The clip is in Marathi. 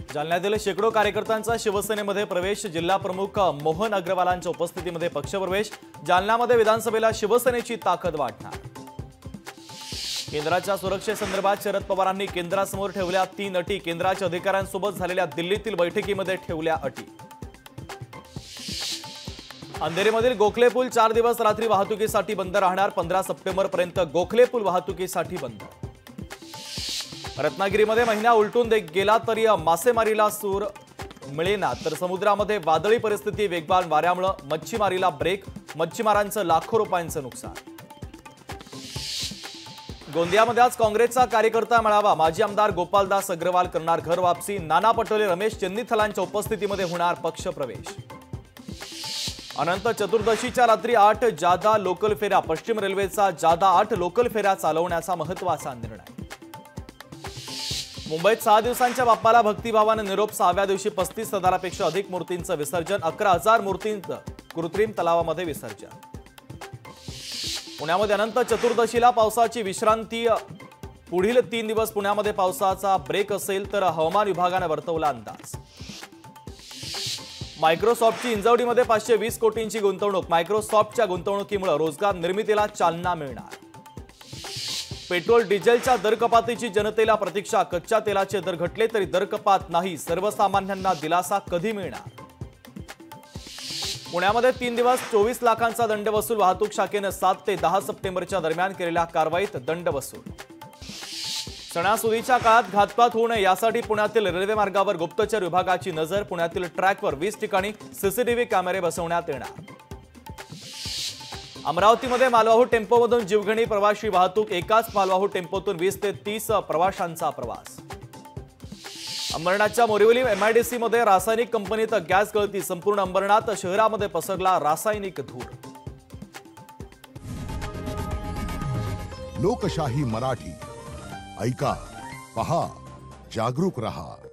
जालन्यातील शेकडो कार्यकर्त्यांचा शिवसेनेमध्ये प्रवेश। जिल्हा प्रमुख मोहन अग्रवालांच्या उपस्थितीमध्ये पक्षप्रवेश। जालन्यामध्ये विधानसभेला शिवसेनेची ताकद वाढणार। केंद्राच्या सुरक्षेसंदर्भात शरद पवारांनी केंद्रासमोर ठेवल्या 3 अटी। केंद्राच्या अधिकाऱ्यांसोबत झालेल्या दिल्लीतील बैठकीमध्ये ठेवल्या अटी। अंधेरीमधील गोखले पूल 4 दिवस रात्री वाहतुकीसाठी बंद राहणार। 15 सप्टेंबरपर्यंत गोखले पूल वाहतुकीसाठी बंद। रत्नागिरीमध्ये महिना उलटून गेला तरी मासेमारीला सूर मिळेना, तर समुद्रामध्ये वादळी परिस्थिती। वेगवान वाऱ्यामुळे मच्छीमारीला ब्रेक। मच्छीमारांचं लाखो रुपयांचं नुकसान। गोंदियामध्ये आज काँग्रेसचा कार्यकर्ता मेळावा। माजी आमदार गोपालदास अग्रवाल करणार घर वापसी। नाना पटोले, रमेश चेन्नीथलांच्या उपस्थितीमध्ये होणार पक्षप्रवेश। अनंत चतुर्दशीच्या रात्री 8 जादा लोकल फेऱ्या। पश्चिम रेल्वेचा जादा 8 लोकल फेऱ्या चालवण्याचा महत्त्वाचा निर्णय। मुंबईत 6 दिवसांच्या बाप्पाला भक्तिभावाने निरोप। 6व्या दिवशी 35,000पेक्षा अधिक मूर्तींचं विसर्जन। 11,000 मूर्तींचं कृत्रिम तलावामध्ये विसर्जन। पुण्यामध्ये अनंत चतुर्दशीला पावसाची विश्रांती। पुढील 3 दिवस पुण्यामध्ये पावसाचा ब्रेक असेल, तर हवामान विभागाने वर्तवला अंदाज। मायक्रोसॉफ्टची इंजवडीमध्ये 520 कोटींची गुंतवणूक। मायक्रोसॉफ्टच्या गुंतवणुकीमुळे रोजगार निर्मितीला चालना मिळणार। पेट्रोल डिझेलच्या दर कपातीची जनतेला प्रतीक्षा। कच्च्या तेलाचे दर घटले तरी दर कपात नाही। सर्वसामान्यांना दिलासा कधी मिळणार? पुण्यामध्ये 3 दिवस 24 लाखांचा दंड वसूल। वाहतूक शाखेने 7 ते 10 सप्टेंबरच्या दरम्यान केलेल्या कारवाईत दंड वसूल। सणासुदीच्या काळात घातपात होऊ नये यासाठी पुण्यातील रेल्वे मार्गावर गुप्तचर विभागाची नजर। पुण्यातील ट्रॅकवर 20 ठिकाणी सीसीटीव्ही कॅमेरे बसवण्यात येणार। अमरावतीमध्ये मालवाहू टेम्पोमधून जीवघेणी प्रवासी वाहतूक। एकाच मालवाहू टेम्पोतून 20 ते 30 प्रवाशांचा प्रवास। अंबरनाथच्या मोरिवली MIDC मध्ये रासायनिक कंपनीत गॅस गळती। संपूर्ण अंबरनाथ शहरामध्ये पसरला रासायनिक धूर। लोकशाही मराठी ऐका, पहा, जागरूक रहा।